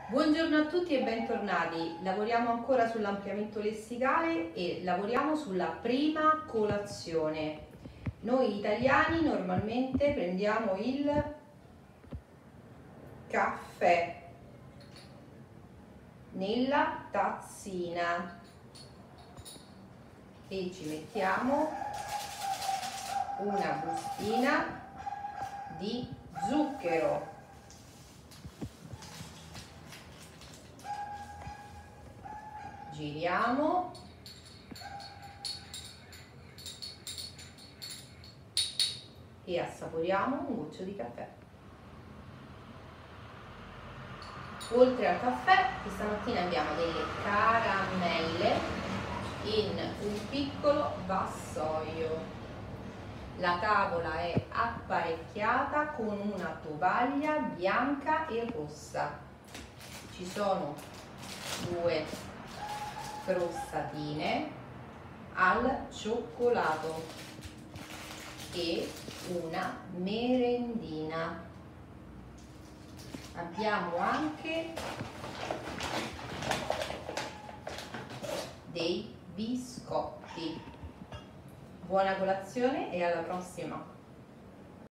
Buongiorno a tutti e bentornati. Lavoriamo ancora sull'ampliamento lessicale e lavoriamo sulla prima colazione. Noi italiani normalmente prendiamo il caffè nella tazzina e ci mettiamo una bustina di zucchero. Giriamo e assaporiamo un goccio di caffè. Oltre al caffè, questa mattina abbiamo delle caramelle in un piccolo vassoio. La tavola è apparecchiata con una tovaglia bianca e rossa. Ci sono due crostatine al cioccolato e una merendina. Abbiamo anche dei biscotti. Buona colazione e alla prossima!